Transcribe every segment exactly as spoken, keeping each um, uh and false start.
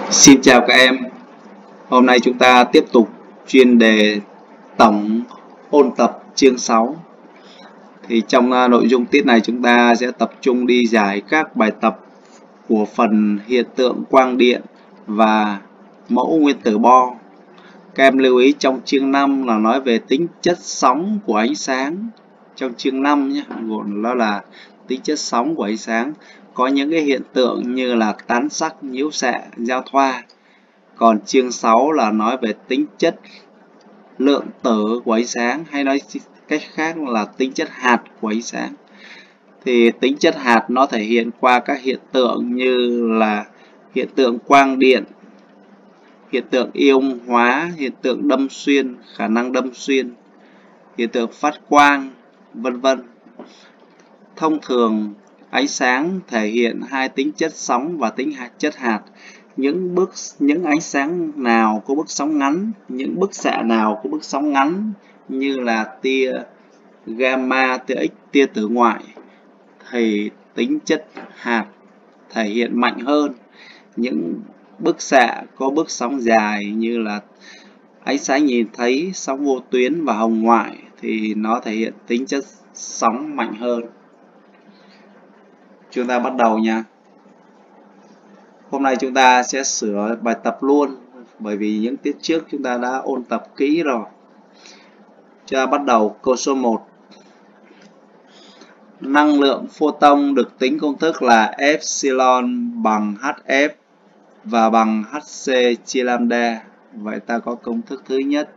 Xin chào các em. Hôm nay chúng ta tiếp tục chuyên đề tổng ôn tập chương sáu. Thì trong uh, nội dung tiết này chúng ta sẽ tập trung đi giải các bài tập của phần hiện tượng quang điện và mẫu nguyên tử Bohr. Các em lưu ý trong chương năm là nói về tính chất sóng của ánh sáng. Trong chương năm nhé, gồm đó là tính chất sóng của ánh sáng. Có những cái hiện tượng như là tán sắc, nhiễu xạ, giao thoa. Còn chương sáu là nói về tính chất lượng tử của ánh sáng, hay nói cách khác là tính chất hạt của ánh sáng. Thì tính chất hạt nó thể hiện qua các hiện tượng như là hiện tượng quang điện, hiện tượng ion hóa, hiện tượng đâm xuyên, khả năng đâm xuyên, hiện tượng phát quang, vân vân. Thông thường ánh sáng thể hiện hai tính chất sóng và tính chất hạt. Những bức những ánh sáng nào có bức sóng ngắn, những bức xạ nào có bức sóng ngắn như là tia gamma, tia X, tia tử ngoại thì tính chất hạt thể hiện mạnh hơn. Những bức xạ có bức sóng dài như là ánh sáng nhìn thấy, sóng vô tuyến và hồng ngoại thì nó thể hiện tính chất sóng mạnh hơn. Chúng ta bắt đầu nha. Hôm nay chúng ta sẽ sửa bài tập luôn, bởi vì những tiết trước chúng ta đã ôn tập kỹ rồi. Chúng ta bắt đầu câu số một. Năng lượng photon được tính công thức là epsilon bằng Hf và bằng Hc chia lambda. Vậy ta có công thức thứ nhất.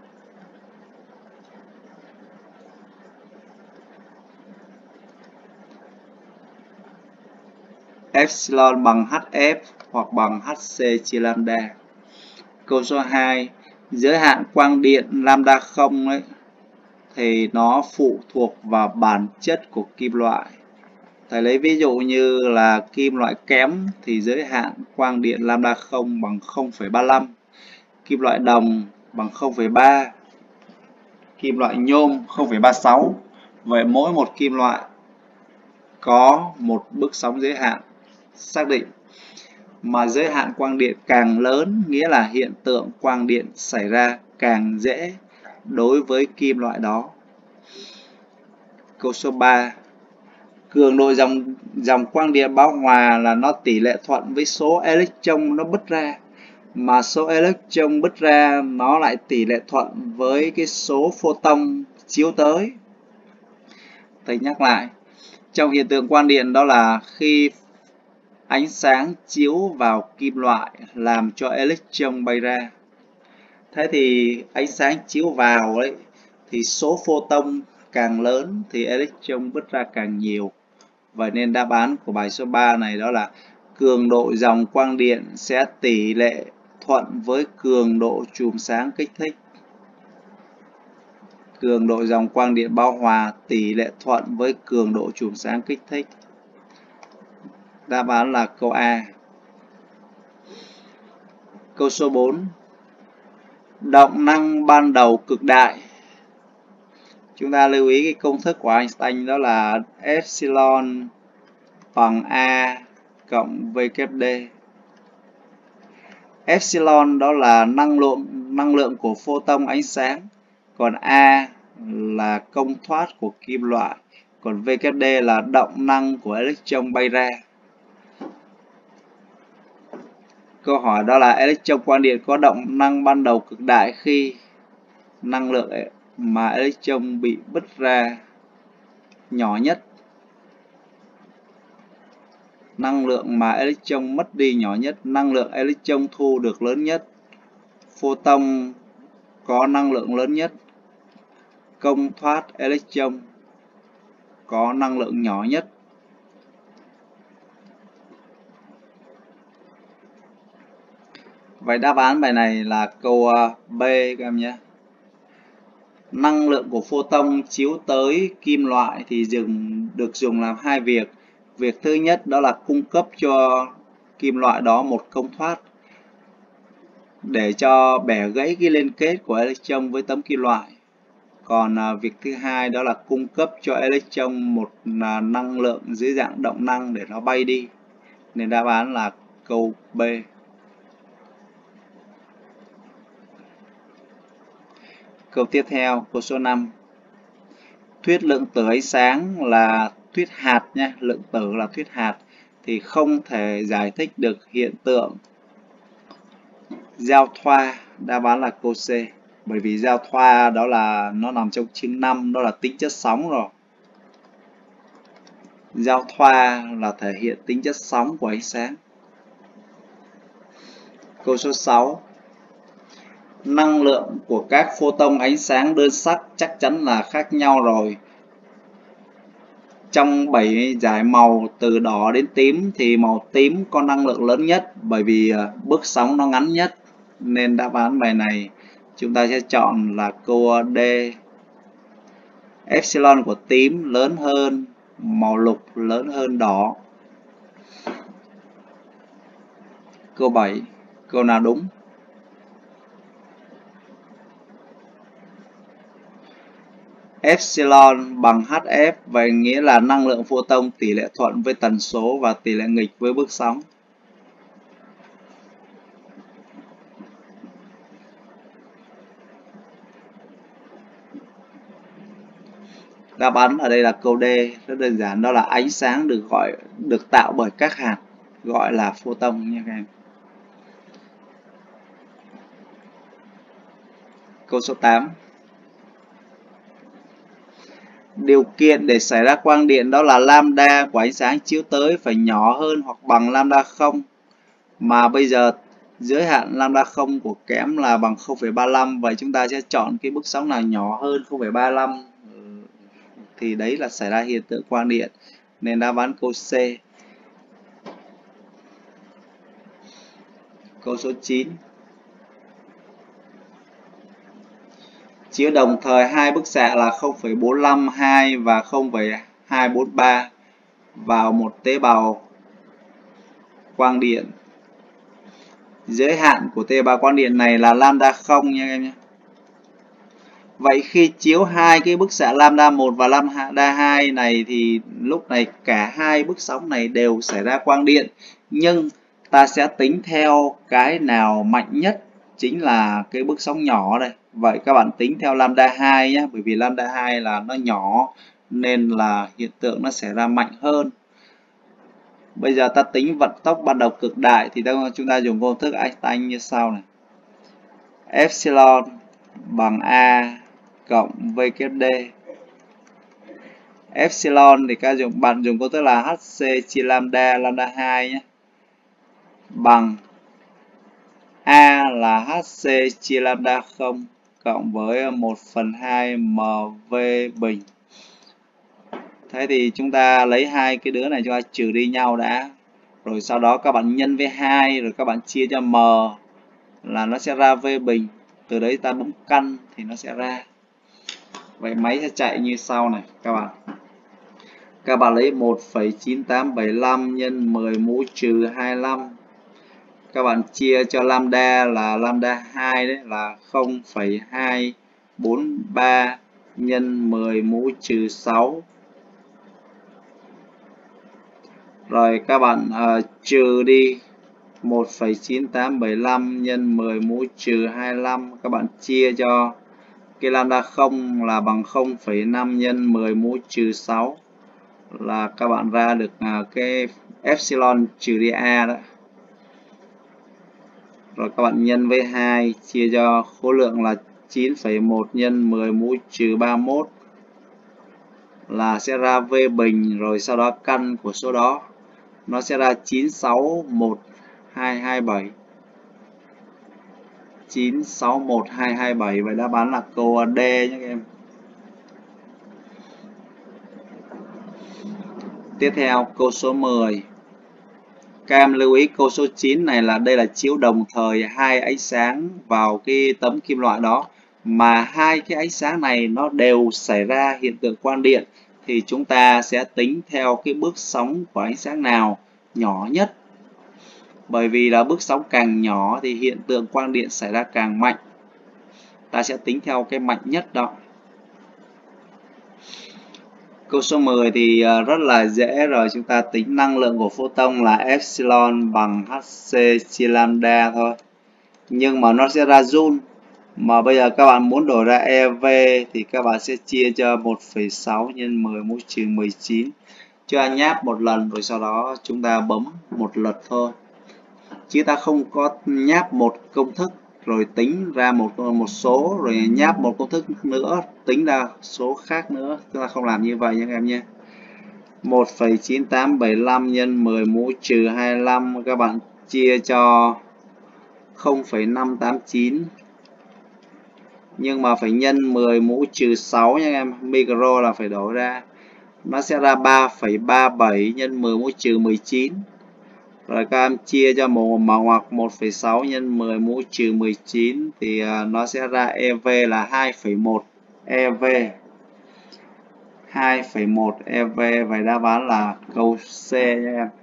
Epsilon bằng Hf hoặc bằng Hc chia lambda. Câu số hai. Giới hạn quang điện lambda không ấy thì nó phụ thuộc vào bản chất của kim loại. Thầy lấy ví dụ như là kim loại kém thì giới hạn quang điện lambda không bằng không phẩy ba mươi lăm, kim loại đồng bằng không phẩy ba, kim loại nhôm không phẩy ba mươi sáu. Vậy mỗi một kim loại có một bước sóng giới hạn xác định. Mà giới hạn quang điện càng lớn nghĩa là hiện tượng quang điện xảy ra càng dễ đối với kim loại đó. Câu số ba. Cường độ dòng dòng quang điện bão hòa là nó tỷ lệ thuận với số electron nó bứt ra, mà số electron bứt ra nó lại tỷ lệ thuận với cái số photon chiếu tới. Thầy nhắc lại, trong hiện tượng quang điện đó là khi ánh sáng chiếu vào kim loại làm cho electron bay ra. Thế thì ánh sáng chiếu vào ấy thì số photon càng lớn thì electron bứt ra càng nhiều. Vậy nên đáp án của bài số ba này đó là cường độ dòng quang điện sẽ tỷ lệ thuận với cường độ chùm sáng kích thích. Cường độ dòng quang điện bão hòa tỷ lệ thuận với cường độ chùm sáng kích thích. Đáp án là câu A. Câu số bốn. Động năng ban đầu cực đại. Chúng ta lưu ý cái công thức của Einstein đó là epsilon bằng A cộng V kép D. Epsilon đó là năng lượng năng lượng của photon ánh sáng, còn A là công thoát của kim loại, còn V kép D là động năng của electron bay ra. Câu hỏi đó là electron quang điện có động năng ban đầu cực đại khi năng lượng mà electron bị bứt ra nhỏ nhất, năng lượng mà electron mất đi nhỏ nhất, năng lượng electron thu được lớn nhất, photon có năng lượng lớn nhất, công thoát electron có năng lượng nhỏ nhất. Vậy đáp án bài này là câu B các em nhé. Năng lượng của photon chiếu tới kim loại thì dùng được dùng làm hai việc. Việc thứ nhất đó là cung cấp cho kim loại đó một công thoát để cho bẻ gãy cái liên kết của electron với tấm kim loại. Còn à, việc thứ hai đó là cung cấp cho electron một à, năng lượng dưới dạng động năng để nó bay đi. Nên đáp án là câu B. Câu tiếp theo, câu số năm. Thuyết lượng tử ánh sáng là thuyết hạt nhé, lượng tử là thuyết hạt thì không thể giải thích được hiện tượng giao thoa. Đáp án là câu C. Bởi vì giao thoa đó là nó nằm trong chương năm, đó là tính chất sóng rồi. Giao thoa là thể hiện tính chất sóng của ánh sáng. Câu số sáu. Năng lượng của các photon ánh sáng đơn sắc chắc chắn là khác nhau rồi. Trong bảy dải màu từ đỏ đến tím thì màu tím có năng lượng lớn nhất bởi vì bước sóng nó ngắn nhất. Nên đáp án bài này chúng ta sẽ chọn là câu D. Epsilon của tím lớn hơn màu lục, lớn hơn đỏ. Câu bảy. Câu nào đúng? Epsilon bằng hát ép, vậy nghĩa là năng lượng photon tỷ lệ thuận với tần số và tỷ lệ nghịch với bước sóng. Đáp án ở đây là câu D, rất đơn giản, đó là ánh sáng được gọi được tạo bởi các hạt gọi là photon nha các em. Câu số tám. Điều kiện để xảy ra quang điện đó là lambda của ánh sáng chiếu tới phải nhỏ hơn hoặc bằng lambda không. Mà bây giờ giới hạn lambda không của kẽm là bằng không phẩy ba lăm, vậy chúng ta sẽ chọn cái bước sóng nào nhỏ hơn không phẩy ba lăm thì đấy là xảy ra hiện tượng quang điện. Nên đáp án câu C. Câu số chín. Chiếu đồng thời hai bức xạ là không phẩy bốn lăm hai và không phẩy hai bốn ba vào một tế bào quang điện. Giới hạn của tế bào quang điện này là lambda không nha em nhé. Vậy khi chiếu hai cái bức xạ lambda một và lambda hai này thì lúc này cả hai bức sóng này đều xảy ra quang điện, nhưng ta sẽ tính theo cái nào mạnh nhất, chính là cái bước sóng nhỏ đây. Vậy các bạn tính theo lambda hai nhé, bởi vì lambda hai là nó nhỏ nên là hiện tượng nó xảy ra mạnh hơn. Bây giờ ta tính vận tốc ban đầu cực đại thì chúng ta dùng công thức Einstein như sau này. Epsilon bằng A cộng V kép D. Epsilon thì các dùng bạn dùng công thức là Hc chia lambda, lambda hai nhé, bằng A là Hc chia lambda không cộng với một phần hai mv bình. Thế thì chúng ta lấy hai cái đứa này chúng ta trừ đi nhau đã. Rồi sau đó các bạn nhân với hai, rồi các bạn chia cho m là nó sẽ ra v bình. Từ đấy ta bấm căn thì nó sẽ ra. Vậy máy sẽ chạy như sau này các bạn. Các bạn lấy một phẩy chín tám bảy lăm nhân mười mũ trừ hai mươi lăm. Các bạn chia cho lambda là lambda hai đấy là không phẩy hai bốn ba nhân mười mũ trừ sáu. Rồi các bạn uh, trừ đi một phẩy chín tám bảy lăm nhân mười mũ trừ hai mươi lăm. Các bạn chia cho cái lambda không là bằng không phẩy năm nhân mười mũ trừ sáu, là các bạn ra được uh, cái epsilon trừ đi A đó. Rồi các bạn nhân với hai, chia cho khối lượng là chín phẩy một nhân mười mũ trừ ba mươi mốt là sẽ ra V bình, rồi sau đó căn của số đó nó sẽ ra chín sáu một hai hai bảy. chín sáu một hai hai bảy, vậy đáp án là câu D nhé các em. Tiếp theo câu số mười. Các em lưu ý câu số chín này là đây là chiếu đồng thời hai ánh sáng vào cái tấm kim loại đó, mà hai cái ánh sáng này nó đều xảy ra hiện tượng quang điện thì chúng ta sẽ tính theo cái bước sóng của ánh sáng nào nhỏ nhất. Bởi vì là bước sóng càng nhỏ thì hiện tượng quang điện xảy ra càng mạnh. Ta sẽ tính theo cái mạnh nhất đó. Câu số mười thì rất là dễ rồi, chúng ta tính năng lượng của photon là epsilon bằng Hc chia lambda thôi. Nhưng mà nó sẽ ra joule, Mà bây giờ các bạn muốn đổi ra e vê thì các bạn sẽ chia cho một phẩy sáu nhân mười mũ trừ mười chín. Cho nháp một lần rồi sau đó chúng ta bấm một lượt thôi. Chứ ta không có nháp một công thức rồi tính ra một một số rồi nháp một công thức nữa tính ra số khác nữa. Chúng ta không làm như vậy nha các em nhé. một phẩy chín tám bảy lăm nhân mười mũ trừ hai mươi lăm các bạn chia cho không phẩy năm tám chín. Nhưng mà phải nhân mười mũ trừ sáu nha em, micro là phải đổi ra. Nó sẽ ra ba phẩy ba bảy nhân mười mũ trừ mười chín. Rồi các em chia cho một màu ngoặc một phẩy sáu nhân mười mũ trừ mười chín thì uh, nó sẽ ra e vê là hai phẩy một e vê. hai phẩy một e vê, vậy đáp án là câu C nha em.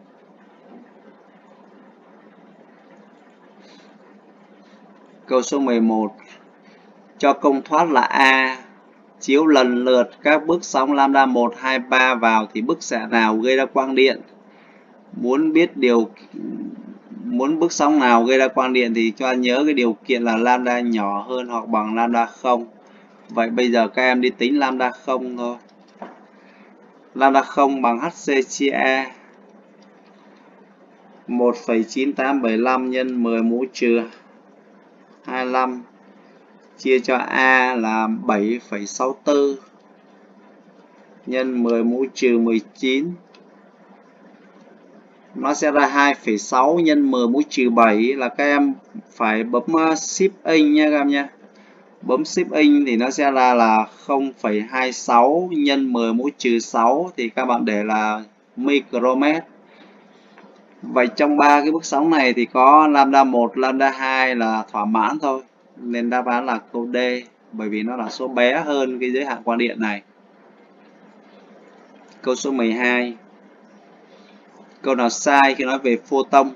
Câu số mười một. Cho công thoát là A chiếu lần lượt các bước sóng lambda một, hai, ba vào thì bức xạ nào gây ra quang điện? Muốn biết điều muốn bức sóng nào gây ra quang điện thì cho nhớ cái điều kiện là lambda nhỏ hơn hoặc bằng lambda không. Vậy bây giờ các em đi tính lambda không thôi. Lambda không bằng Hc chia A. một phẩy chín tám bảy lăm nhân mười mũ trừ hai mươi lăm chia cho A là bảy phẩy sáu tư nhân mười mũ trừ mười chín. Nó sẽ ra hai phẩy sáu nhân mười mũ trừ bảy là các em phải bấm Shift in nha các em nha. Bấm Shift in thì nó sẽ ra là không phẩy hai sáu nhân mười mũ trừ sáu thì các bạn để là micromet. Vậy trong ba cái bước sóng này thì có lambda một, lambda hai là thỏa mãn thôi. Nên đáp án là câu D, bởi vì nó là số bé hơn cái giới hạn quang điện này. Câu số mười hai. Câu nào sai khi nói về photon?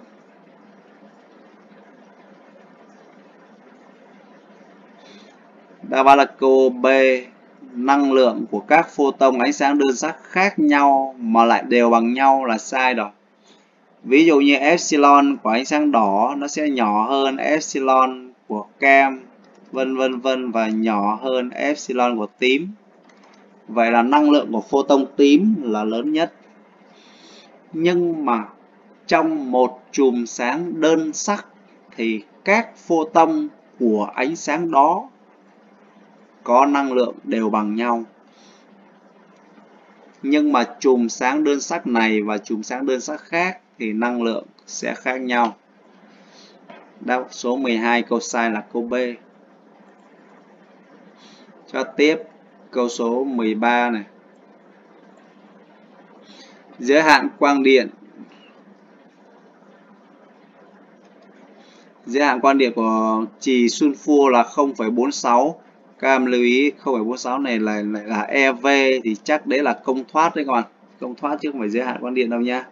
Đáp án là câu B. Năng lượng của các photon ánh sáng đơn sắc khác nhau mà lại đều bằng nhau là sai rồi. Ví dụ như epsilon của ánh sáng đỏ nó sẽ nhỏ hơn epsilon của cam, vân vân vân và nhỏ hơn epsilon của tím. Vậy là năng lượng của photon tím là lớn nhất. Nhưng mà trong một chùm sáng đơn sắc thì các photon của ánh sáng đó có năng lượng đều bằng nhau. Nhưng mà chùm sáng đơn sắc này và chùm sáng đơn sắc khác thì năng lượng sẽ khác nhau. Đáp số mười hai câu sai là câu B. Cho tiếp câu số mười ba này. Giới hạn quang điện. Giới hạn quang điện của chì sunfua là không phẩy bốn sáu. Các em lưu ý không phẩy bốn sáu này là lại là e vê thì chắc đấy là công thoát đấy các bạn. Công thoát chứ không phải giới hạn quang điện đâu nha.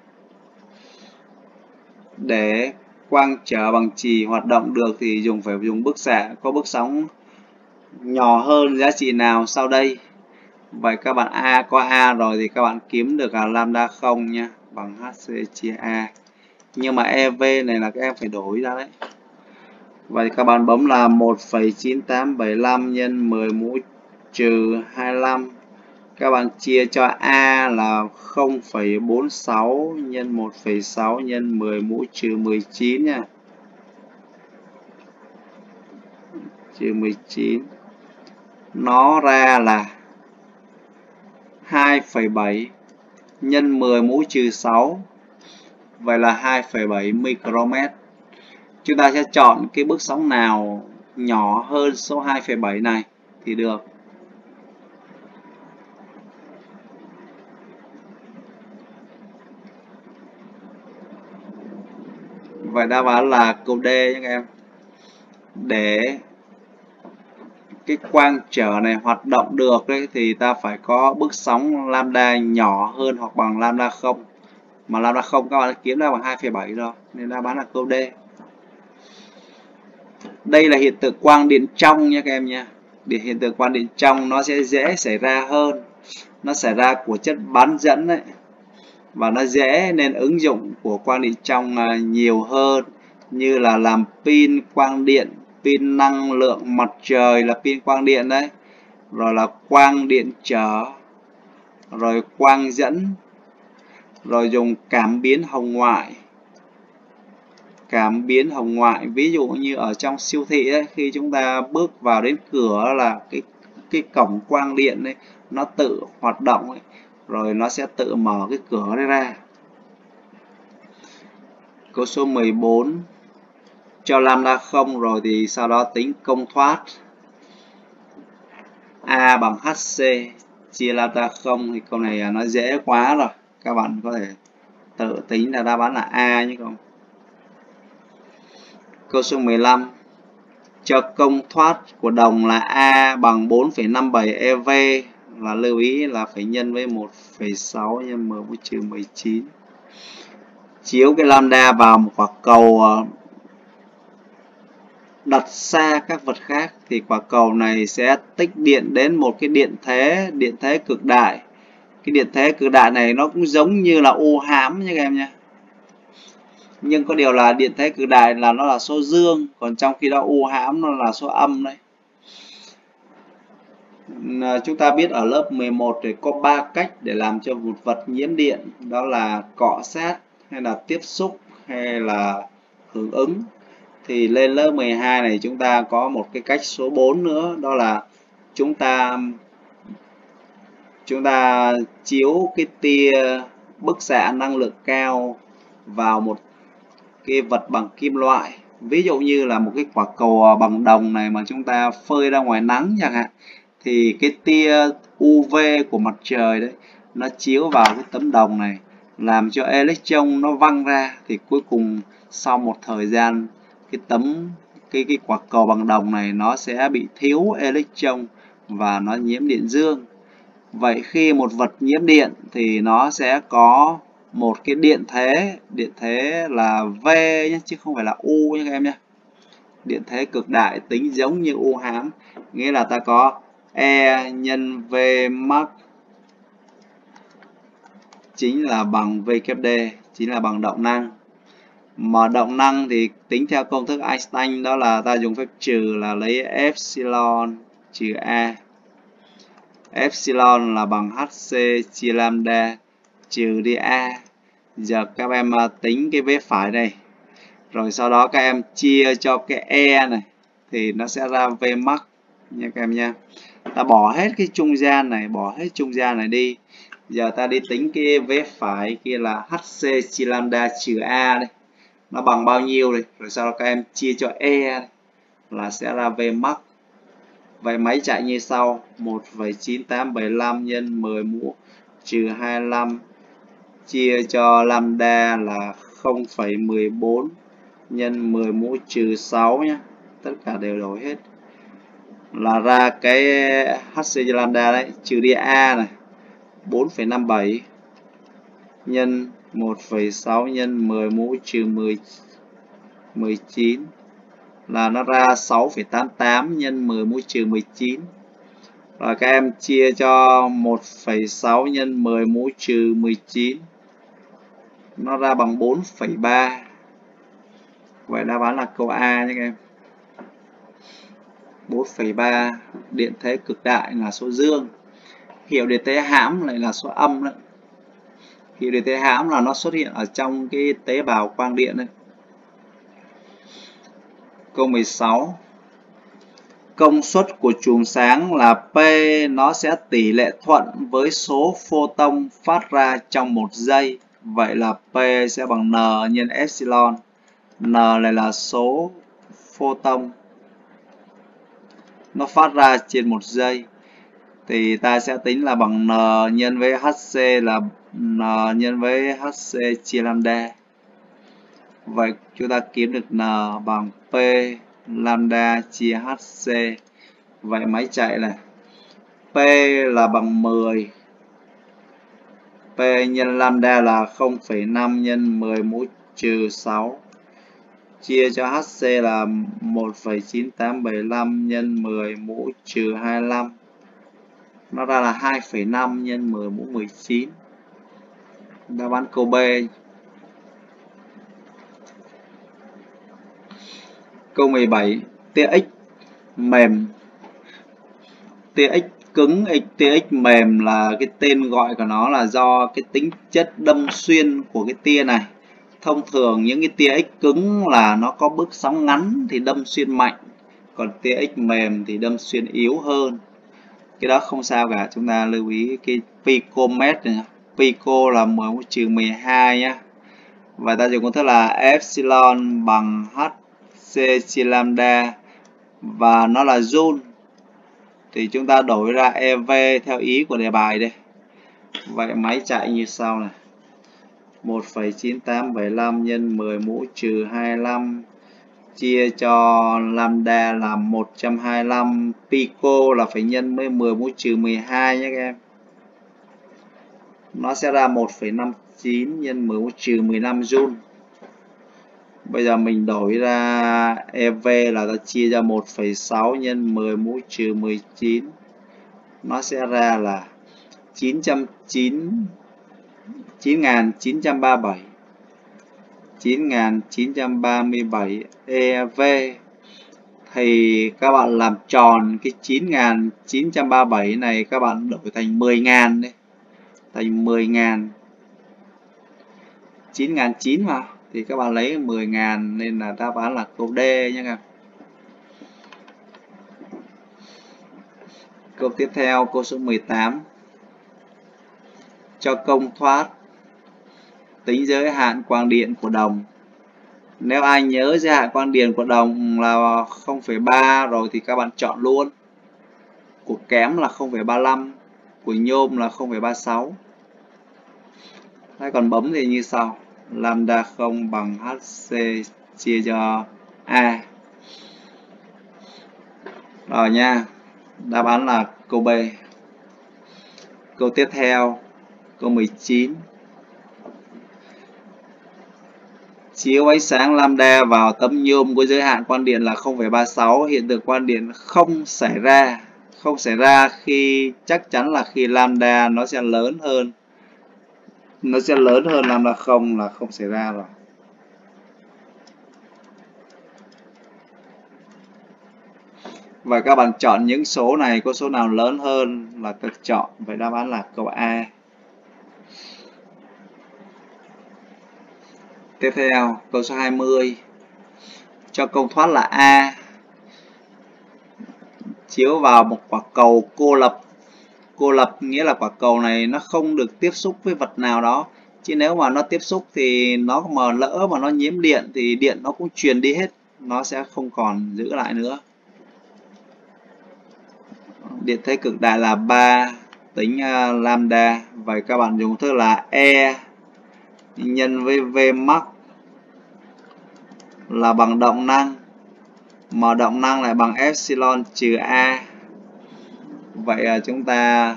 Để quang trở bằng chì hoạt động được thì dùng phải dùng bức xạ có bước sóng nhỏ hơn giá trị nào sau đây. Vậy các bạn A có A rồi thì các bạn kiếm được là lambda không nha, bằng Hc chia A. Nhưng mà e vê này là các em phải đổi ra đấy. Vậy các bạn bấm là một phẩy chín tám bảy lăm nhân mười mũ trừ hai mươi lăm. Các bạn chia cho A là không phẩy bốn sáu nhân một phẩy sáu nhân mười mũ trừ mười chín nha. Trừ mười chín. Nó ra là hai phẩy bảy nhân mười mũ trừ sáu. Vậy là hai phẩy bảy micromet. Chúng ta sẽ chọn cái bước sóng nào nhỏ hơn số hai phẩy bảy này thì được. Vậy đáp án là câu D nhé các em. Để cái quang trở này hoạt động được đấy, thì ta phải có bước sóng lambda nhỏ hơn hoặc bằng lambda không. Mà lambda không các bạn kiếm ra bằng hai phẩy bảy rồi. Nên đáp án là câu D. Đây là hiện tượng quang điện trong nha các em nha. Để hiện tượng quang điện trong nó sẽ dễ xảy ra hơn. Nó xảy ra của chất bán dẫn đấy. Và nó dễ nên ứng dụng của quang điện trong nhiều hơn, như là làm pin quang điện pin năng lượng mặt trời là pin quang điện đấy, rồi là quang điện trở, rồi quang dẫn, rồi dùng cảm biến hồng ngoại. Cảm biến hồng ngoại ví dụ như ở trong siêu thị ấy, khi chúng ta bước vào đến cửa là cái cái cổng quang điện ấy, nó tự hoạt động ấy, rồi nó sẽ tự mở cái cửa đấy ra. Câu số mười bốn, cho lambda không rồi thì sau đó tính công thoát A bằng hc chia lambda không. Thì câu này nó dễ quá rồi, các bạn có thể tự tính là đáp án là A nhé không. Câu số mười lăm, cho công thoát của đồng là A bằng bốn phẩy năm bảy e vê, là lưu ý là phải nhân với một phẩy sáu nhân m mũ trừ mười chín. Chiếu cái lambda vào một quả cầu đặt xa các vật khác thì quả cầu này sẽ tích điện đến một cái điện thế, điện thế cực đại. Cái điện thế cực đại này nó cũng giống như là u hãm nha các em nhé. Nhưng có điều là điện thế cực đại là nó là số dương, còn trong khi đó u hãm nó là số âm đấy. Chúng ta biết ở lớp mười một thì có ba cách để làm cho một vật nhiễm điện, đó là cọ sát hay là tiếp xúc hay là hưởng ứng. Thì lên lớp mười hai này chúng ta có một cái cách số bốn nữa, đó là chúng ta chúng ta chiếu cái tia bức xạ năng lượng cao vào một cái vật bằng kim loại. Ví dụ như là một cái quả cầu bằng đồng này mà chúng ta phơi ra ngoài nắng chẳng hạn, thì cái tia u vê của mặt trời đấy nó chiếu vào cái tấm đồng này, làm cho electron nó văng ra, thì cuối cùng sau một thời gian cái tấm cái cái quả cầu bằng đồng này nó sẽ bị thiếu electron và nó nhiễm điện dương. Vậy khi một vật nhiễm điện thì nó sẽ có một cái điện thế, điện thế là V nhé, chứ không phải là U nhé các em nhé. Điện thế cực đại tính giống như u hãm, nghĩa là ta có E nhân V max chính là bằng V kép D, chính là bằng động năng. Mà động năng thì tính theo công thức Einstein, đó là ta dùng phép trừ là lấy epsilon trừ A. Epsilon là bằng hc chia lambda trừ đi A. Giờ các em tính cái vế phải này, rồi sau đó các em chia cho cái E này thì nó sẽ ra V max nha các em nha. Ta bỏ hết cái trung gian này, bỏ hết trung gian này đi. Giờ ta đi tính cái vế phải kia là hc chia lambda trừ A đây, nó bằng bao nhiêu đây, rồi sau đó các em chia cho E này, là sẽ ra V max. Vậy máy chạy như sau: một phẩy chín tám bảy lăm nhân mười mũ trừ hai mươi lăm chia cho lambda là không phẩy mười bốn nhân mười mũ trừ sáu nhé. Tất cả đều đổi hết là ra cái hc cho lambda đấy, trừ đi A này bốn phẩy năm bảy nhân một phẩy sáu nhân mười mũ trừ mười chín là nó ra sáu phẩy tám tám nhân mười mũ trừ mười chín. Rồi các em chia cho một phẩy sáu nhân mười mũ trừ mười chín, nó ra bằng bốn phẩy ba. Vậy đáp án là câu A nhé các em. bốn phẩy ba. Điện thế cực đại là số dương, hiệu điện thế hãm lại là số âm đấy. Hiệu điện thế hãm là nó xuất hiện ở trong cái tế bào quang điện đấy. Câu mười sáu. Công suất của chùm sáng là P, nó sẽ tỷ lệ thuận với số photon phát ra trong một giây. Vậy là P sẽ bằng N nhân epsilon. N này là số photon nó phát ra trên một giây, thì ta sẽ tính là bằng N nhân với Hc là N nhân với Hc chia lambda. Vậy chúng ta kiếm được N bằng P lambda chia Hc. Vậy máy chạy này, P là bằng mười, P nhân lambda là không phẩy năm nhân mười mũ trừ sáu, chia cho Hc là một phẩy chín tám bảy lăm nhân mười mũ trừ hai mươi lăm, nó ra là hai phẩy năm nhân mười mũ mười chín. Đáp án câu B. Câu mười bảy. tia x mềm, tia x cứng, tia x mềm là cái tên gọi của nó là do cái tính chất đâm xuyên của cái tia này. Thông thường những cái tia x cứng là nó có bước sóng ngắn thì đâm xuyên mạnh, còn tia x mềm thì đâm xuyên yếu hơn. Cái đó không sao cả, chúng ta lưu ý cái picomet này. Pico là mười mũ trừ mười hai nhá. Và ta dùng công thức là epsilon bằng hc chia lambda và nó là joule. Thì chúng ta đổi ra e vê theo ý của đề bài đây. Vậy máy chạy như sau này. một phẩy chín tám bảy lăm nhân mười mũ trừ hai mươi lăm chia cho lambda là một trăm hai mươi lăm, pico là phải nhân với mười mũ trừ mười hai nhé các em. Nó sẽ ra một phẩy năm chín nhân mười mũ trừ mười lăm joule. Bây giờ mình đổi ra e vê là ta chia ra một phẩy sáu nhân mười mũ trừ mười chín. Nó sẽ ra là chín trăm chín nghìn chín trăm ba mươi bảy. chín nghìn chín trăm ba mươi bảy e vê. Thì các bạn làm tròn cái chín nghìn chín trăm ba mươi bảy này, các bạn đổi thành mười nghìn đấy. Thành mười nghìn. chín nghìn chín mà. Thì các bạn lấy mười nghìn nên là đáp án là câu D nhé các. Câu tiếp theo, câu số mười tám. Cho công thoát tính giới hạn quang điện của đồng. Nếu ai nhớ giới hạn quang điện của đồng là không phẩy ba rồi thì các bạn chọn luôn. Của kẽm là không phẩy ba mươi lăm, của nhôm là không phẩy ba mươi sáu. Đấy, còn bấm thì như sau. Lambda không bằng hc chia cho a. Rồi nha. Đáp án là câu B. Câu tiếp theo, câu mười chín. Chiếu ánh sáng lambda vào tấm nhôm có giới hạn quang điện là không phẩy ba mươi sáu, hiện tượng quang điện không xảy ra. Không xảy ra khi chắc chắn là khi lambda nó sẽ lớn hơn. Nó sẽ lớn hơn lambda không là không xảy ra rồi. Và các bạn chọn những số này, có số nào lớn hơn là ta chọn. Vậy đáp án là câu A. Tiếp theo, câu số hai mươi. Cho công thoát là A. Chiếu vào một quả cầu cô lập. Cô lập nghĩa là quả cầu này nó không được tiếp xúc với vật nào đó. Chứ nếu mà nó tiếp xúc thì nó mà lỡ mà nó nhiễm điện thì điện nó cũng truyền đi hết. Nó sẽ không còn giữ lại nữa. Điện thế cực đại là ba tính uh, lambda. Vậy các bạn dùng thức là E nhân với V max là bằng động năng, mà động năng lại bằng epsilon trừ A. Vậy uh, chúng ta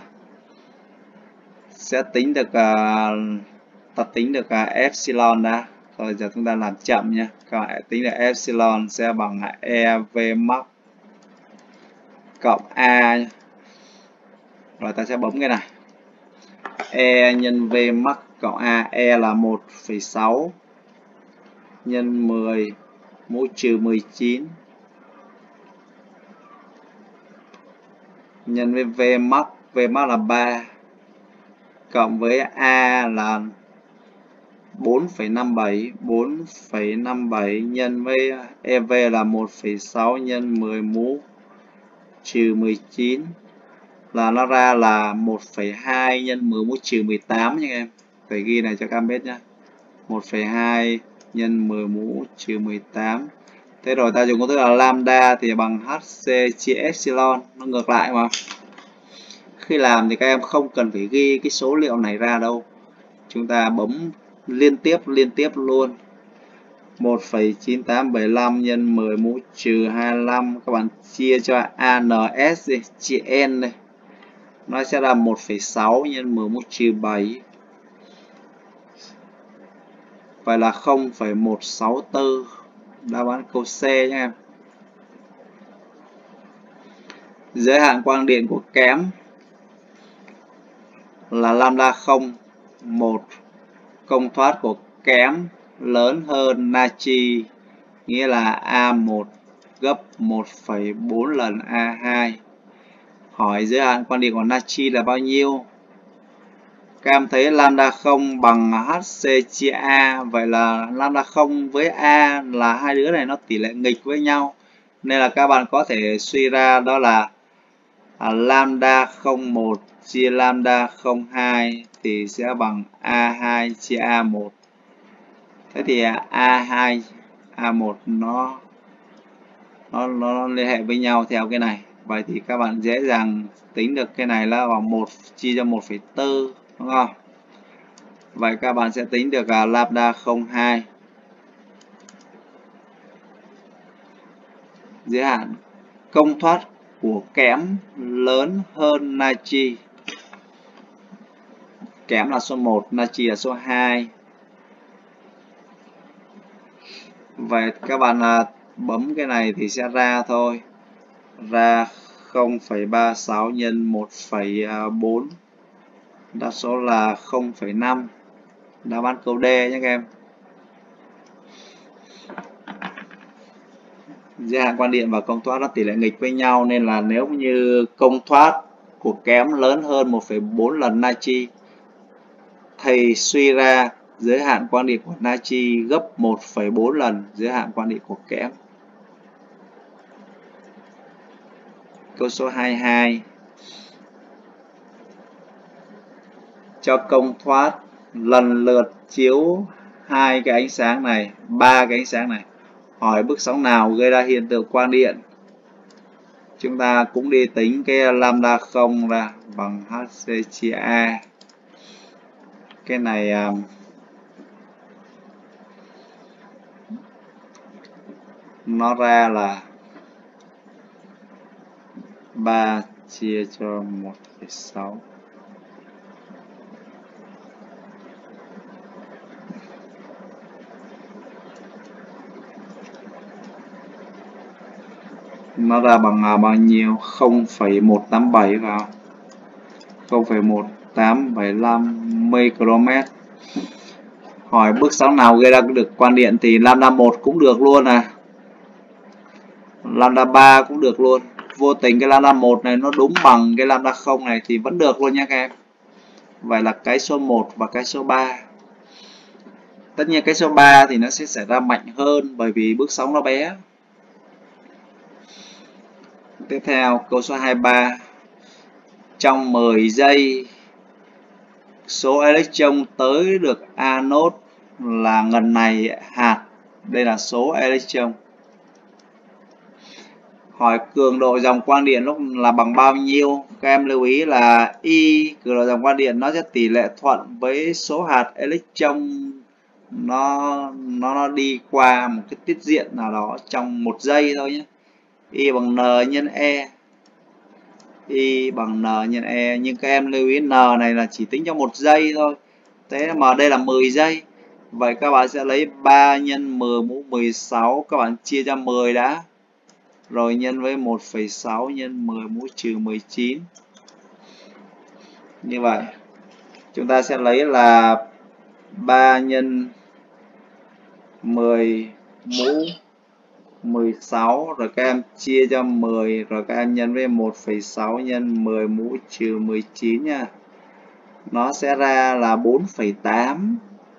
sẽ tính được uh, ta tính được uh, epsilon đã. Rồi giờ chúng ta làm chậm nha. Các bạn tính được epsilon sẽ bằng E V max cộng A. Rồi ta sẽ bấm cái này. E nhân V max cộng A. E là một phẩy sáu nhân mười mũ trừ mười chín nhân với V max. V max là ba cộng với A là bốn phẩy năm bảy. bốn phẩy năm bảy nhân với E V là một phẩy sáu nhân mười mũ trừ mười chín là nó ra là một phẩy hai nhân mười mũ trừ mười tám nha em. Phải ghi này cho các em biết nhé. một phẩy hai nhân mười mũ trừ mười tám. Thế rồi ta dùng công thức là lambda thì bằng hc chia epsilon. Nó ngược lại mà. Khi làm thì các em không cần phải ghi cái số liệu này ra đâu. Chúng ta bấm liên tiếp liên tiếp luôn. một phẩy chín tám bảy lăm nhân mười mũ trừ hai mươi lăm. Các bạn chia cho a en ét đi, chia n đây. Nó sẽ là một phẩy sáu nhân mười mũ trừ bảy. Vậy là không phẩy một sáu tư. Đáp án câu C nhé em. Giới hạn quang điện của kẽm là lambda không, một. Công thoát của kẽm lớn hơn natri, nghĩa là A một gấp một phẩy bốn lần A hai. Hỏi giới hạn quan điểm của natri là bao nhiêu? Các em thấy lambda không bằng Hc chia A, vậy là lambda không với A là hai đứa này nó tỷ lệ nghịch với nhau. Nên là các bạn có thể suy ra đó là à, lambda không một chia lambda không hai thì sẽ bằng A hai chia A một. Thế thì A hai A một nó nó nó liên hệ với nhau theo cái này. Vậy thì các bạn dễ dàng tính được cái này là bằng một chia cho một phẩy bốn, đúng không? Vậy các bạn sẽ tính được là lambda không hai giới hạn công thoát của kẽm lớn hơn natri. Kẽm là số một, natri là số hai. Vậy các bạn là bấm cái này thì sẽ ra thôi. Ra không phẩy ba sáu nhân một phẩy bốn. Đáp số là không phẩy năm. Đáp án câu D nhé các em. Giới hạn quan điện và công thoát nó tỷ lệ nghịch với nhau, nên là nếu như công thoát của kẽm lớn hơn một phẩy bốn lần natri, thầy suy ra giới hạn quan điện của natri gấp một phẩy bốn lần giới hạn quan điện của kẽm. Câu số hai mươi hai. Cho công thoát lần lượt chiếu hai cái ánh sáng này, ba cái ánh sáng này. Hỏi bước sóng nào gây ra hiện tượng quang điện? Chúng ta cũng đi tính cái lambda không ra bằng Hc chia A. Cái này um, nó ra là ba chia cho một phẩy sáu. Nó ra bằng à, bao nhiêu? không phẩy một tám bảy vào. không phẩy một tám bảy lăm micromet. Hỏi bước sóng nào gây ra được quang điện thì lambda một cũng được luôn à. Lambda ba cũng được luôn. Vô tình cái lambda một này nó đúng bằng cái lambda không này thì vẫn được luôn nha các em. Vậy là cái số một và cái số ba. Tất nhiên cái số ba thì nó sẽ xảy ra mạnh hơn bởi vì bước sóng nó bé. Tiếp theo câu số hai mươi ba. Trong mười giây số electron tới được anode là ngần này hạt. Đây là số electron. Hỏi cường độ dòng quang điện lúc là bằng bao nhiêu? Các em lưu ý là Y cường độ dòng quang điện nó sẽ tỷ lệ thuận với số hạt electron nó nó nó đi qua một cái tiết diện nào đó trong một giây thôi nhé. Y bằng N nhân E. Y bằng N nhân E, nhưng các em lưu ý N này là chỉ tính trong một giây thôi. Thế mà đây là mười giây. Vậy các bạn sẽ lấy ba nhân mười mũ mười sáu, các bạn chia cho mười đã. Rồi nhân với một phẩy sáu nhân mười mũ trừ mười chín. Như vậy, chúng ta sẽ lấy là ba nhân mười mũ mười sáu, rồi các em chia cho mười, rồi các em nhân với một phẩy sáu nhân mười mũ trừ mười chín nha. Nó sẽ ra là bốn phẩy tám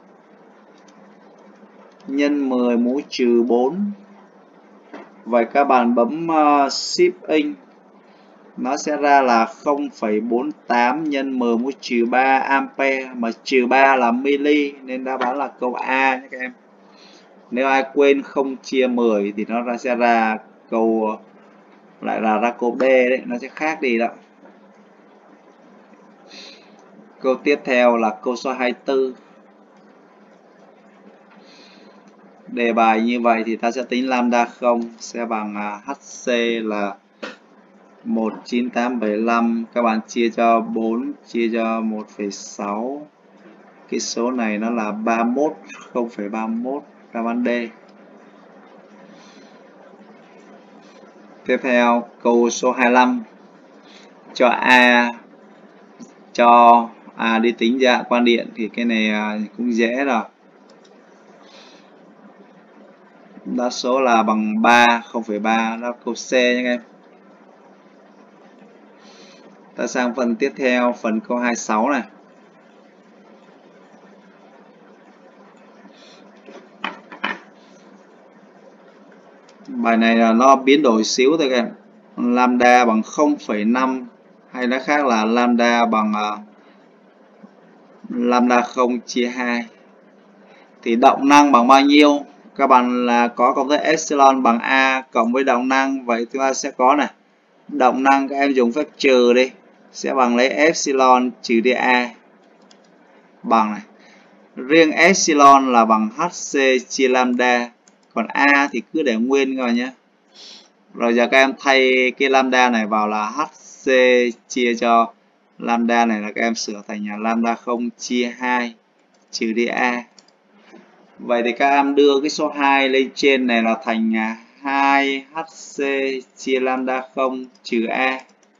nhân mười mũ trừ bốn. Vậy các bạn bấm uh, Shift in, nó sẽ ra là không phẩy bốn tám nhân mười mũ trừ ba ampere, mà trừ ba là mili nên đáp án là câu A nhé các em. Nếu ai quên không chia mười thì nó ra sẽ ra câu lại là ra câu D đấy, nó sẽ khác đi đó. Câu tiếp theo là câu số hai mươi tư. Đề bài như vậy thì ta sẽ tính lambda không sẽ bằng Hc là một phẩy chín tám bảy lăm, các bạn chia cho bốn chia cho một phẩy sáu. Cái số này nó là ba mươi mốt, không phẩy ba mươi mốt, đáp án D. Tiếp theo câu số hai mươi lăm. Cho A cho A đi tính ra quan điện thì cái này cũng dễ rồi. Đáp số là bằng ba, không phẩy ba, đáp câu C nhé các em. Ta sang phần tiếp theo, phần câu hai mươi sáu này. Bài này là nó biến đổi xíu thôi các em. Lambda bằng không phẩy năm, hay nói khác là lambda bằng uh, lambda không chia hai. Thì động năng bằng bao nhiêu? Các bạn là có công thức epsilon bằng A cộng với động năng. Vậy chúng ta sẽ có này. Động năng các em dùng phép trừ đi. Sẽ bằng lấy epsilon trừ đi A. Bằng này. Riêng epsilon là bằng hc chia lambda. Còn A thì cứ để nguyên các bạn nhé. Rồi giờ các em thay cái lambda này vào là hc chia cho lambda này là các em sửa thành là lambda không chia hai trừ đi A. Vậy thì các em đưa cái số hai lên trên này là thành hai hc chia lambda không trừ A.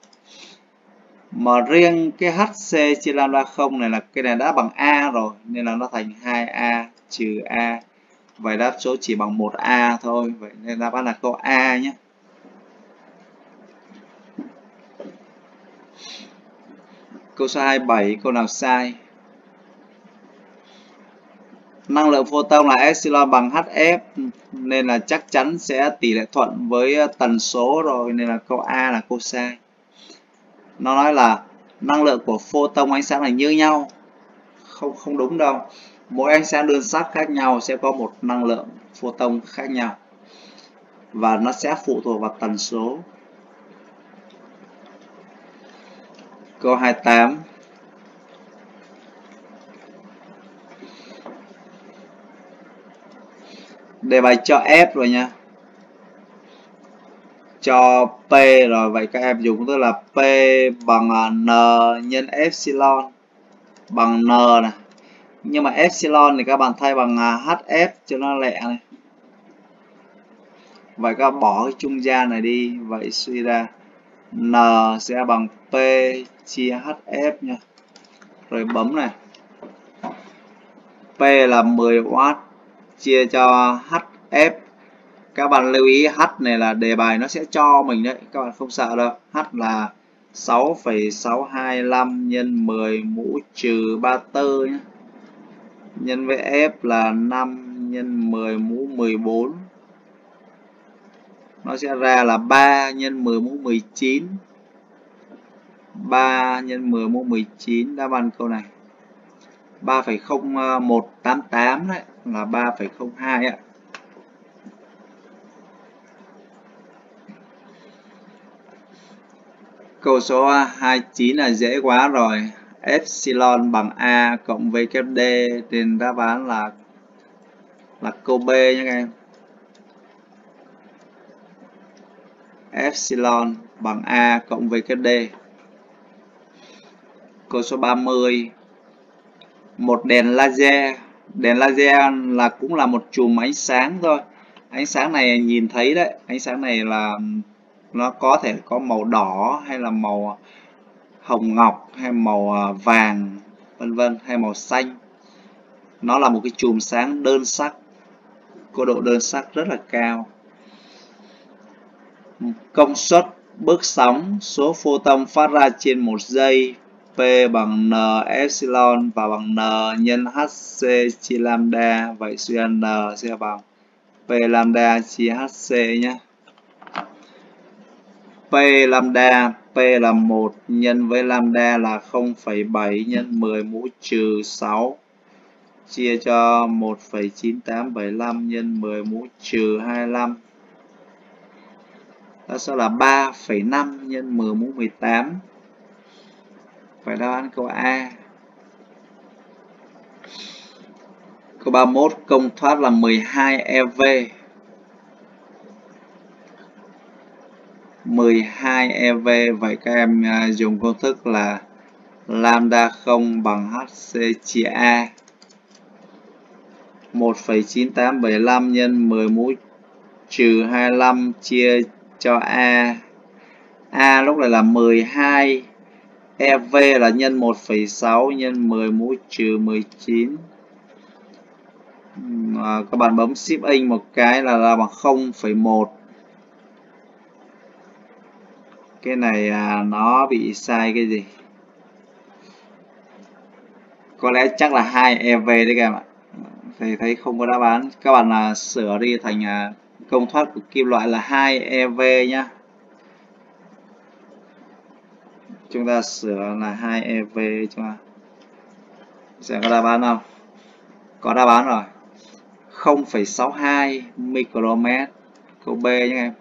Mà riêng cái hc chia lambda không này là cái này đã bằng A rồi nên là nó thành hai A trừ A. Vậy đáp số chỉ bằng một A thôi. Vậy nên đáp án là câu A nhé. Câu số hai mươi bảy, câu nào sai? Năng lượng photon là epsilon bằng Hf nên là chắc chắn sẽ tỷ lệ thuận với tần số rồi, nên là câu A là câu sai. Nó nói là năng lượng của photon ánh sáng là như nhau. Không không đúng đâu. Mỗi ánh sáng đơn sắc khác nhau sẽ có một năng lượng photon khác nhau. Và nó sẽ phụ thuộc vào tần số. Câu hai mươi tám. Đề bài cho F rồi nha. Cho P rồi, vậy các em dùng tức là P bằng N nhân epsilon bằng N này. Nhưng mà epsilon thì các bạn thay bằng Hf cho nó lẹ này. Vậy các bạn bỏ cái trung gian này đi. Vậy suy ra N sẽ bằng P chia Hf nha. Rồi bấm này. P là mười oát chia cho Hf. Các bạn lưu ý H này là đề bài nó sẽ cho mình đấy. Các bạn không sợ đâu. H là sáu phẩy sáu hai lăm nhân mười mũ trừ ba mươi tư nhé. Nhân với F là năm nhân mười mũ mười bốn. Nó sẽ ra là ba nhân mười mũ mười chín. ba nhân mười mũ mười chín. Đáp án câu này ba phẩy không một tám tám đấy. Là ba phẩy không hai ạ. Câu số hai mươi chín là dễ quá rồi. Epsilon bằng A cộng với kép D, nên đáp án là là câu B nhé các em. Epsilon bằng A cộng với kép D. Câu số ba mươi. Một đèn laser. Đèn laser là cũng là một chùm ánh sáng thôi. Ánh sáng này nhìn thấy đấy. Ánh sáng này là nó có thể có màu đỏ hay là màu hồng ngọc hay màu vàng vân vân hay màu xanh. Nó là một cái chùm sáng đơn sắc, có độ đơn sắc rất là cao. Công suất bước sóng số photon phát ra trên một giây P bằng N epsilon và bằng N nhân Hc chia lambda. Vậy suy ra N sẽ bằng P lambda chia Hc nhé. P lambda, P là một nhân với lambda là không phẩy bảy nhân mười mũ trừ sáu chia cho một phẩy chín tám bảy lăm nhân mười mũ trừ hai mươi lăm. Đó sẽ là ba phẩy năm nhân mười mũ mười tám. Phải đáp án câu A. Câu ba mươi mốt, công thoát là mười hai e vê. mười hai e vê, vậy các em dùng công thức là lambda không bằng Hc chia A. một phẩy chín tám bảy lăm nhân mười mũ trừ hai mươi lăm chia cho A. A lúc này là mười hai. e vê là nhân một phẩy sáu nhân mười mũ trừ mười chín. À, các bạn bấm Shift in một cái là ra bằng không phẩy một. Cái này à, nó bị sai cái gì? Có lẽ chắc là hai e vê đấy các bạn ạ. Thầy thấy không có đáp án. Các bạn là sửa đi thành à, công thoát của kim loại là hai e vê nhá. Chúng ta sửa là hai e vê cho sẽ có đáp án không? Có đáp án rồi. không phẩy sáu hai micromet. Câu B nhé em.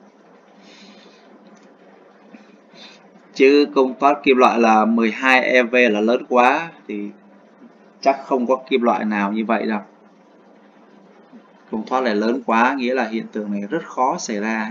Chứ công thoát kim loại là mười hai e vê là lớn quá thì chắc không có kim loại nào như vậy đâu. Công thoát này lớn quá nghĩa là hiện tượng này rất khó xảy ra.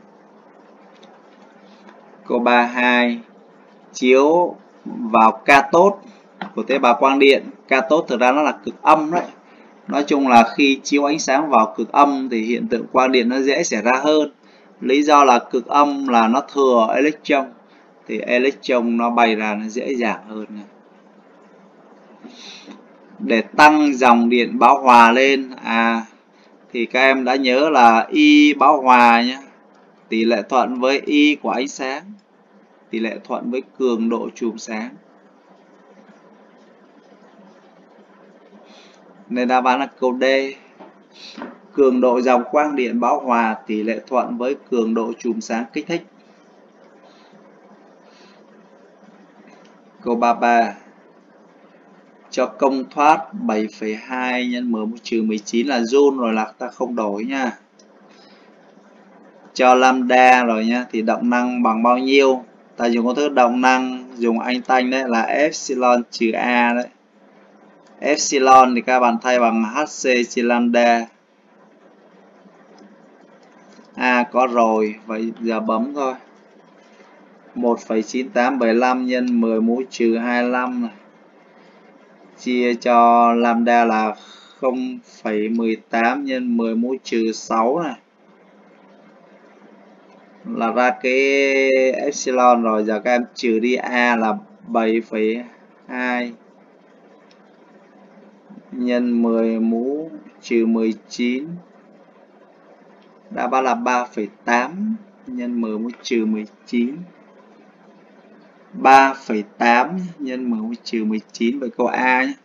Câu ba hai, chiếu vào cathode của tế bào quang điện. Cathode thực ra nó là cực âm đấy. Nói chung là khi chiếu ánh sáng vào cực âm thì hiện tượng quang điện nó dễ xảy ra hơn. Lý do là cực âm là nó thừa electron, thì electron nó bay ra nó dễ dàng hơn. Để tăng dòng điện bão hòa lên, à thì các em đã nhớ là Y bão hòa nhé, tỷ lệ thuận với Y của ánh sáng, tỷ lệ thuận với cường độ chùm sáng. Nên đáp án là câu D. Cường độ dòng quang điện bão hòa tỷ lệ thuận với cường độ chùm sáng kích thích. Câu ba ba. Cho công thoát bảy phẩy hai nhân mười trừ mười chín là joule rồi là ta không đổi nha. Cho lambda rồi nhá, thì động năng bằng bao nhiêu? Ta dùng công thức động năng dùng Einstein đấy là epsilon trừ A đấy. Epsilon thì các bạn thay bằng Hc chia lambda. A có rồi, vậy giờ bấm thôi. một phẩy chín tám bảy lăm nhân mười mũ trừ hai mươi lăm này. Chia cho lambda là không phẩy mười tám nhân mười mũ trừ sáu này. Là ra cái epsilon rồi, giờ các em trừ đi A là bảy phẩy hai nhân mười mũ trừ mười chín. Đáp án là ba phẩy tám nhân mười mũ trừ mười chín. ba phẩy tám nhân mười mũ trừ mười chín với câu A nhé.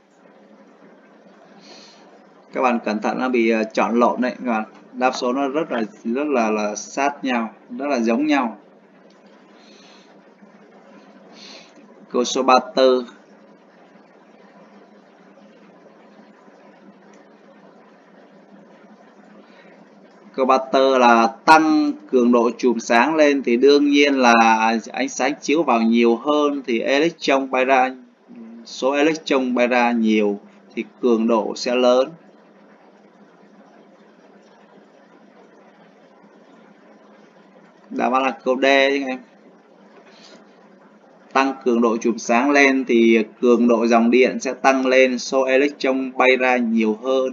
Các bạn cẩn thận nó bị chọn lộn đấy các bạn. Đáp số nó rất là rất là là sát nhau, rất là giống nhau. Câu số ba mươi tư. Câu ba mươi tư là tăng cường độ chùm sáng lên thì đương nhiên là ánh sáng chiếu vào nhiều hơn thì electron bay ra, số electron bay ra nhiều thì cường độ sẽ lớn. Đáp án là câu D chứ em. Tăng cường độ chùm sáng lên thì cường độ dòng điện sẽ tăng lên, số electron bay ra nhiều hơn.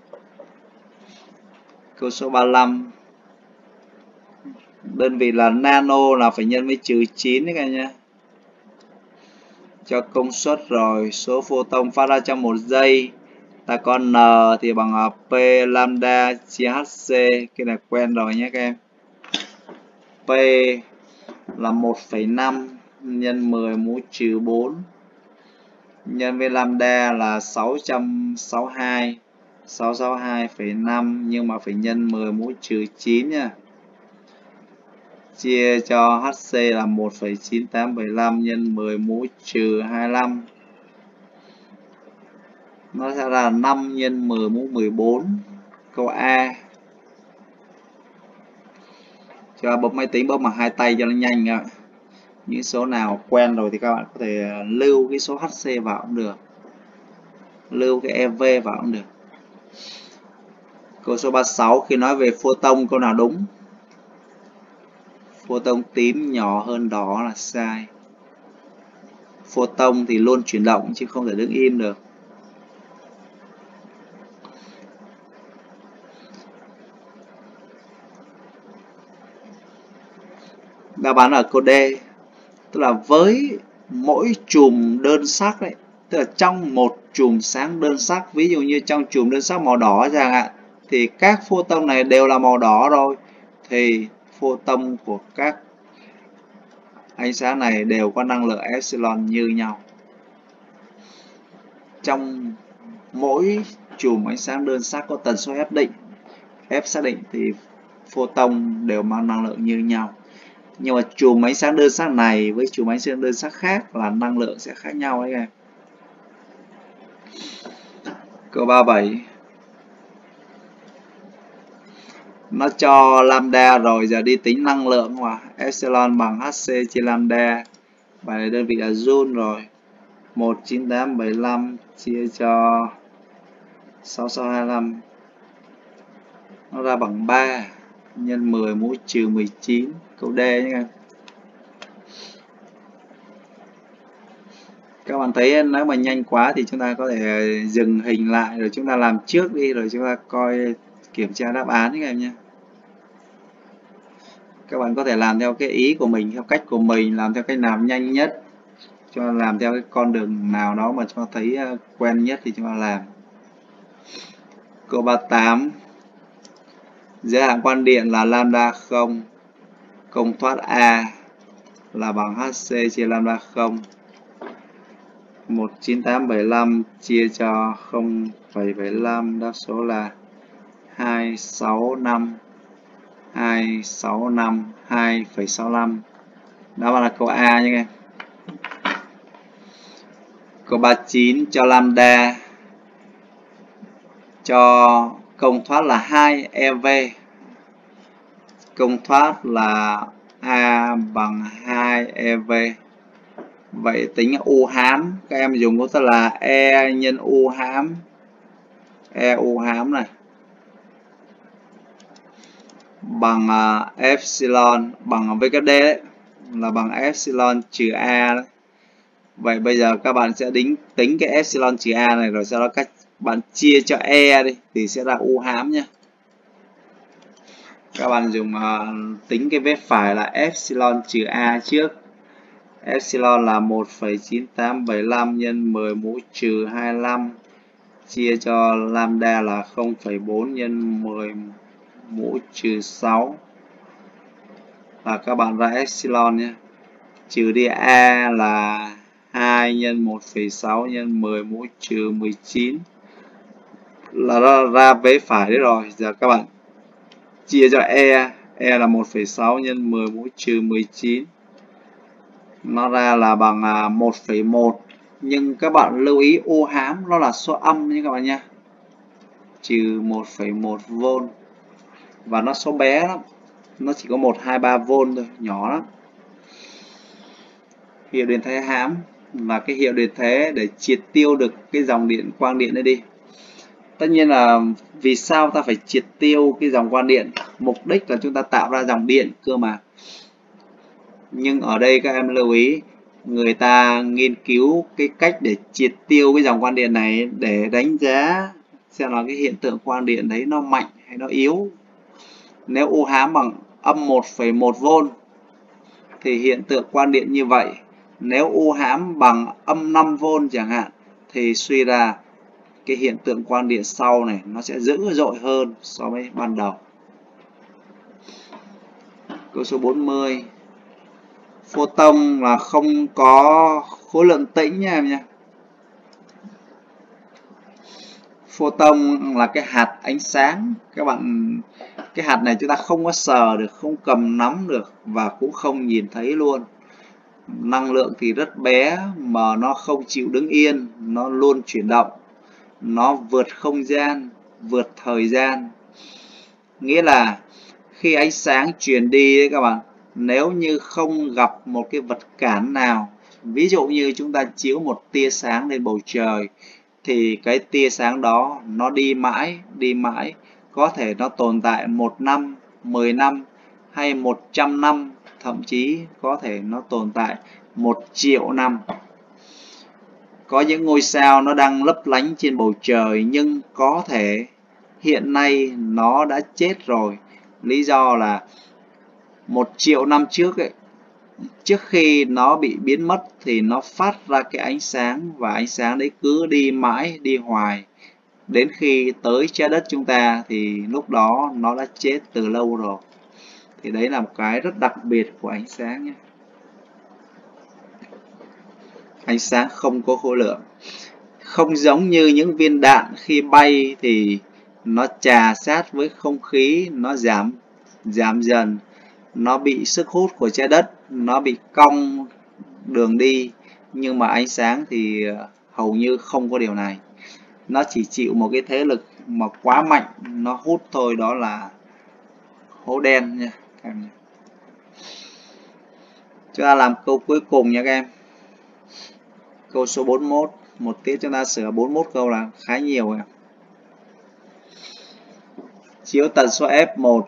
Câu số ba mươi lăm. Đơn vị là nano là phải nhân với trừ chín đấy các em nhé. Cho công suất rồi, số photon phát ra trong một giây. Ta có N thì bằng P lambda chia Hc, cái này quen rồi nhé các em. P là một phẩy năm nhân mười mũ trừ bốn nhân với lambda là sáu trăm sáu mươi hai, sáu trăm sáu mươi hai phẩy năm nhưng mà phải nhân mười mũ trừ chín nha. Chia cho Hc là một phẩy chín tám bảy lăm nhân mười mũ trừ hai mươi lăm. Nó sẽ là năm nhân mười mũ mười bốn. Câu A. Cho bấm máy tính bấm bằng hai tay cho nó nhanh ạ. Những số nào quen rồi thì các bạn có thể lưu cái số Hc vào cũng được, lưu cái e vê vào cũng được. Câu số ba mươi sáu, khi nói về photon câu nào đúng? Photon tím nhỏ hơn đỏ là sai. Photon thì luôn chuyển động chứ không thể đứng im được. Đáp án ở câu D, tức là với mỗi chùm đơn sắc đấy Tức là trong một chùm sáng đơn sắc, ví dụ như trong chùm đơn sắc màu đỏ chẳng hạn, thì các photon này đều là màu đỏ rồi, thì photon của các ánh sáng này đều có năng lượng epsilon như nhau. Trong mỗi chùm ánh sáng đơn sắc có tần số F định, F xác định, thì photon đều mang năng lượng như nhau. Nhưng mà chùm ánh sáng đơn sắc này với chùm ánh sáng đơn sắc khác là năng lượng sẽ khác nhau đấy các em. Câu ba mươi bảy. Nó cho lambda rồi, giờ đi tính năng lượng mà. Epsilon bằng Hc chia lambda. Bài này đơn vị là joule rồi. một nghìn chín trăm tám mươi lăm chia cho sáu sáu hai lăm. Nó ra bằng ba nhân mười mũ trừ mười chín. Câu D nhé các em. Các bạn thấy nếu mà nhanh quá thì chúng ta có thể dừng hình lại rồi chúng ta làm trước đi rồi chúng ta coi kiểm tra đáp án các em nhé. Các bạn có thể làm theo cái ý của mình, theo cách của mình, làm theo cách nào nhanh nhất, cho làm theo cái con đường nào đó mà cho thấy quen nhất thì chúng ta làm. Câu ba mươi tám. Giới hạn quan điện là lambda không, công thoát A là bằng Hc chia lambda không. một nghìn chín trăm tám mươi lăm chia cho không phẩy bảy mươi lăm, đáp số là hai trăm sáu mươi lăm, hai trăm sáu mươi lăm, hai phẩy sáu mươi lăm. Đó là câu A nha em. Câu ba mươi chín cho lambda cho công thoát là hai e vê. Công thoát là A bằng hai e vê. Vậy tính U hám, các em dùng công thức là E nhân U hám. E U hám này bằng uh, epsilon bằng vê kép đê đấy, là bằng epsilon trừ A đấy. Vậy bây giờ các bạn sẽ tính tính cái epsilon trừ A này rồi sau đó các bạn chia cho E đi thì sẽ ra U hám nhé. Các bạn dùng uh, tính cái vế phải là epsilon trừ A trước. Epsilon là một phẩy chín tám bảy lăm nhân mười mũ trừ hai mươi lăm chia cho lambda là không phẩy bốn nhân mười mũ trừ sáu, là các bạn ra epsilon nhé. Trừ đi A là hai nhân một phẩy sáu nhân mười mũ trừ mười chín, là ra, ra vế phải đấy rồi. Giờ các bạn chia cho E, E là một phẩy sáu nhân mười mũ trừ mười chín, nó ra là bằng một phẩy một. Nhưng các bạn lưu ý U hám nó là số âm nha các bạn nha, trừ một phẩy một vôn, và nó số bé lắm, nó chỉ có một phẩy hai ba vôn thôi, nhỏ lắm. Hiệu điện thế hám là cái hiệu điện thế để triệt tiêu được cái dòng điện quang điện này đi. Tất nhiên là vì sao ta phải triệt tiêu cái dòng quang điện? Mục đích là chúng ta tạo ra dòng điện cơ mà. Nhưng ở đây các em lưu ý, người ta nghiên cứu cái cách để triệt tiêu cái dòng quang điện này để đánh giá xem là cái hiện tượng quang điện đấy nó mạnh hay nó yếu. Nếu U hám bằng âm một phẩy một vôn thì hiện tượng quang điện như vậy. Nếu U hám bằng âm năm vôn chẳng hạn thì suy ra cái hiện tượng quang điện sau này nó sẽ dữ dội hơn so với ban đầu. Câu số bốn mươi. Photon là không có khối lượng tĩnh nha em nha. Photon là cái hạt ánh sáng. Các bạn, cái hạt này chúng ta không có sờ được, không cầm nắm được và cũng không nhìn thấy luôn. Năng lượng thì rất bé mà nó không chịu đứng yên, nó luôn chuyển động. Nó vượt không gian, vượt thời gian. Nghĩa là khi ánh sáng truyền đi đấy các bạn, nếu như không gặp một cái vật cản nào, ví dụ như chúng ta chiếu một tia sáng lên bầu trời, thì cái tia sáng đó nó đi mãi, đi mãi, có thể nó tồn tại một năm, mười năm hay một trăm năm, thậm chí có thể nó tồn tại một triệu năm. Có những ngôi sao nó đang lấp lánh trên bầu trời nhưng có thể hiện nay nó đã chết rồi. Lý do là một triệu năm trước ấy, trước khi nó bị biến mất thì nó phát ra cái ánh sáng, và ánh sáng đấy cứ đi mãi đi hoài đến khi tới trái đất chúng ta, thì lúc đó nó đã chết từ lâu rồi. Thì đấy là một cái rất đặc biệt của ánh sáng nhé. Ánh sáng không có khối lượng, không giống như những viên đạn khi bay thì nó chà sát với không khí, nó giảm giảm dần, nó bị sức hút của trái đất, nó bị cong đường đi. Nhưng mà ánh sáng thì hầu như không có điều này, nó chỉ chịu một cái thế lực mà quá mạnh nó hút thôi, đó là hố đen nha. Chúng ta làm câu cuối cùng nha các em, câu số bốn mươi mốt. Một tiết chúng ta sửa bốn mươi mốt câu là khá nhiều em. Chiếu tần số F một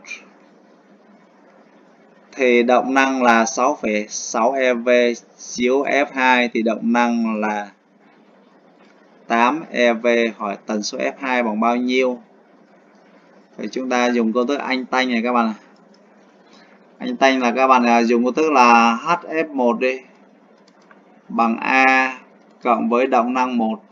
thì động năng là sáu phẩy sáu e vê, chiếu F hai thì động năng là tám e vê. Hỏi tần số F hai bằng bao nhiêu? Thì chúng ta dùng công thức anh tanh này các bạn. Anh tanh là các bạn dùng công thức là H F một đi bằng A cộng với động năng một,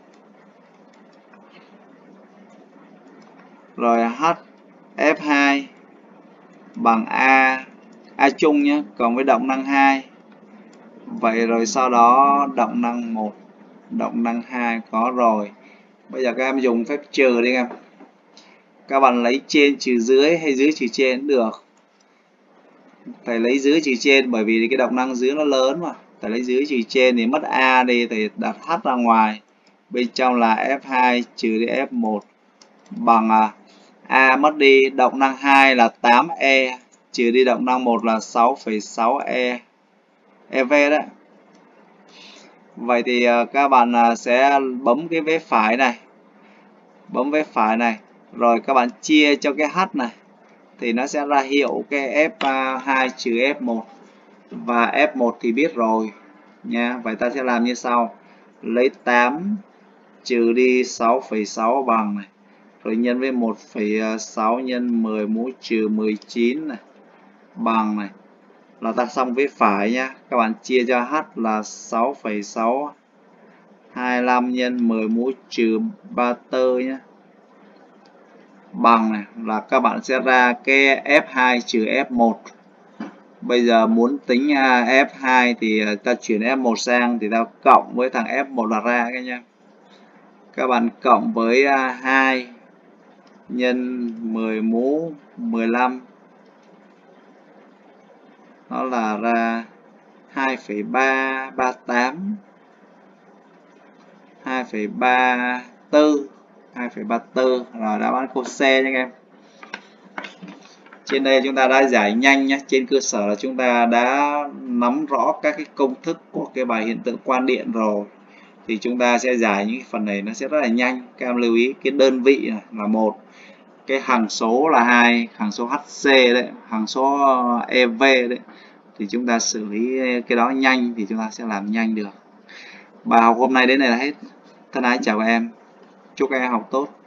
rồi H F hai bằng A A chung nhé, cộng với động năng hai. Vậy rồi sau đó động năng một, động năng hai có rồi. Bây giờ các em dùng phép trừ đi em. Các bạn lấy trên trừ dưới hay dưới trừ trên cũng được. Phải lấy dưới trừ trên bởi vì cái động năng dưới nó lớn mà. Phải lấy dưới trừ trên thì mất A đi thì đặt H ra ngoài. Bên trong là F hai trừ đi F một bằng A mất đi động năng hai là tám E trừ đi động năng một là sáu phẩy sáu E e vê đấy. Vậy thì các bạn sẽ bấm cái vế phải này, bấm vế phải này, rồi các bạn chia cho cái H này thì nó sẽ ra hiệu cái F hai trừ F một, và F một thì biết rồi nha. Vậy ta sẽ làm như sau: lấy tám trừ đi sáu phẩy sáu bằng này, rồi nhân với một phẩy sáu nhân mười mũ trừ mười chín này bằng này, là ta xong vế phải nhá. Các bạn chia cho H là sáu phẩy sáu hai mươi lăm nhân mười mũ trừ ba mươi tư nhé, bằng này, là các bạn sẽ ra cái F hai trừ F một. Bây giờ muốn tính F hai thì ta chuyển F một sang thì ta cộng với thằng F một là ra cái nhá. Các bạn cộng với hai nhân mười mũ mười lăm, nó là ra hai phẩy ba ba tám, hai phẩy ba tư, hai phẩy ba tư. Rồi đáp án câu C nha các em. Trên đây chúng ta đã giải nhanh nhé, trên cơ sở là chúng ta đã nắm rõ các cái công thức của cái bài hiện tượng quang điện rồi, thì chúng ta sẽ giải những phần này nó sẽ rất là nhanh. Các em lưu ý cái đơn vị này là một, cái hằng số là hai, hằng số hát xê đấy, hằng số e vê đấy, thì chúng ta xử lý cái đó nhanh thì chúng ta sẽ làm nhanh được. Bài học hôm nay đến đây là hết. Thân ái chào các em, chúc các em học tốt.